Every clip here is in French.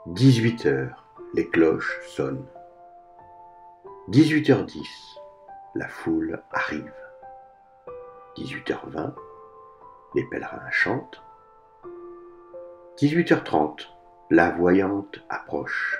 18 heures, les cloches sonnent. 18h10, la foule arrive. 18h20, les pèlerins chantent. 18h30, la voyante approche.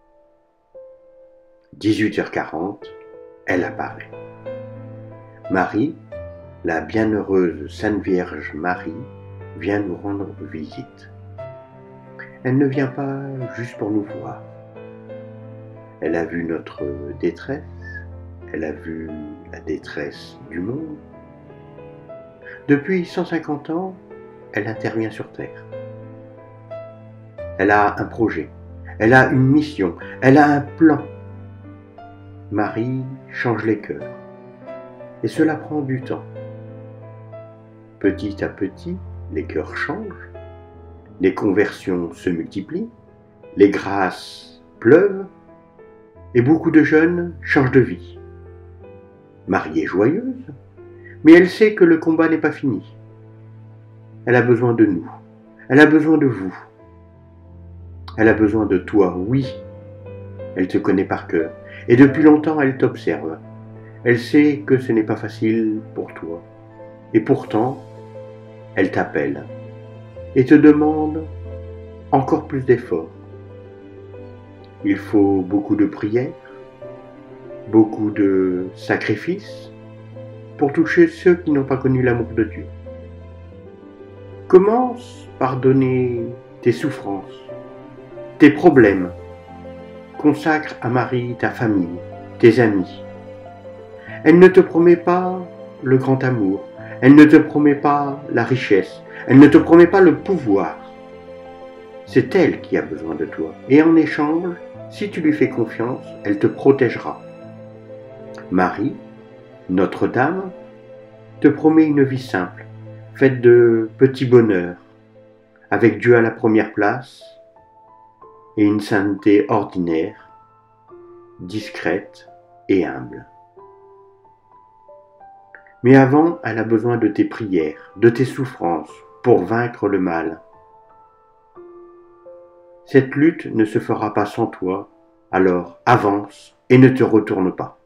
18h40, elle apparaît. Marie, la bienheureuse Sainte Vierge Marie, vient nous rendre visite. Elle ne vient pas juste pour nous voir. Elle a vu notre détresse, elle a vu la détresse du monde. Depuis 150 ans, elle intervient sur Terre. Elle a un projet, elle a une mission, elle a un plan. Marie change les cœurs, et cela prend du temps. Petit à petit, les cœurs changent, les conversions se multiplient, les grâces pleuvent, et beaucoup de jeunes changent de vie. Marie est joyeuse, mais elle sait que le combat n'est pas fini. Elle a besoin de nous, elle a besoin de vous, elle a besoin de toi, oui. Elle te connaît par cœur, et depuis longtemps elle t'observe. Elle sait que ce n'est pas facile pour toi, et pourtant, elle t'appelle, et te demande encore plus d'efforts. Il faut beaucoup de prières, beaucoup de sacrifices pour toucher ceux qui n'ont pas connu l'amour de Dieu. Commence par donner tes souffrances, tes problèmes. Consacre à Marie ta famille, tes amis. Elle ne te promet pas le grand amour, elle ne te promet pas la richesse, elle ne te promet pas le pouvoir. C'est elle qui a besoin de toi. Et en échange, si tu lui fais confiance, elle te protégera. Marie, Notre-Dame, te promet une vie simple, faite de petits bonheurs, avec Dieu à la première place et une sainteté ordinaire, discrète et humble. Mais avant, elle a besoin de tes prières, de tes souffrances, pour vaincre le mal. Cette lutte ne se fera pas sans toi, alors avance et ne te retourne pas.